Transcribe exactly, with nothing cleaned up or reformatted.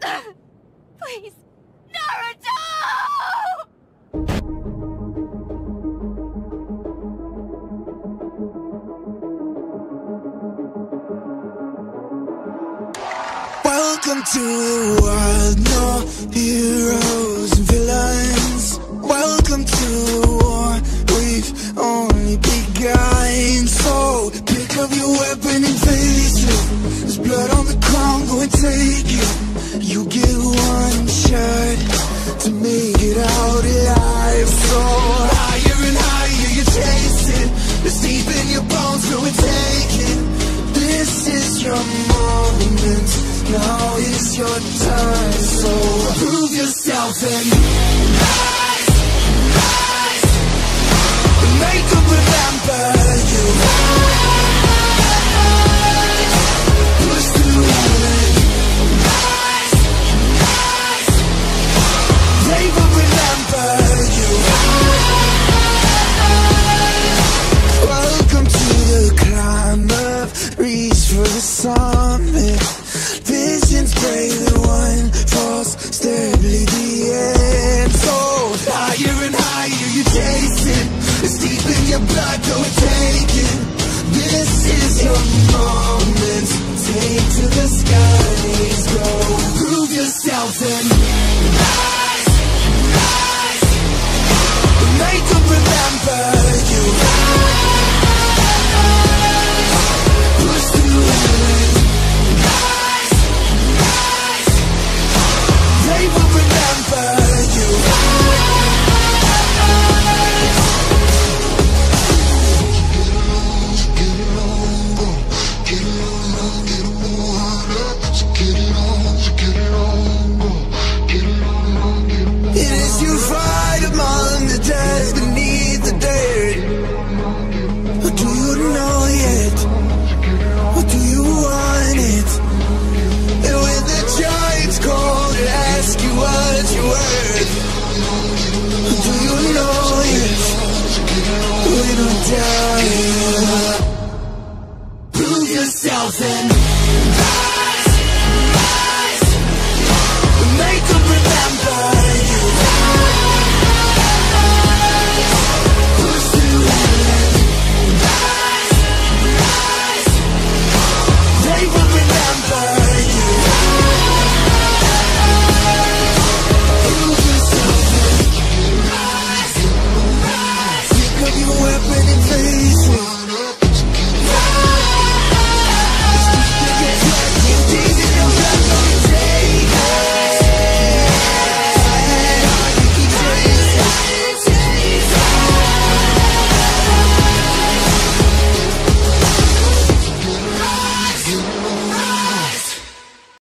Please, Naruto! Welcome to the world, no heroes and villains. Welcome to the war, we've only begun. So pick up your weapon and face it. There's blood on the ground, go and take it. You get one shot to make it out alive. So higher and higher you chase it. It's deep in your bones, go and take it. This is your moment, now is your time. So prove yourself and rise, rise. Make them remember you. Rise, push through it. Rise, rise. They will remember you. Welcome to the climb up, reach for the summit. Visions break, the one falls, steadily the end. So higher and higher you chase it. It's deep in your blood, go and take it. This is your moment. Take to the skies, go. Prove yourself and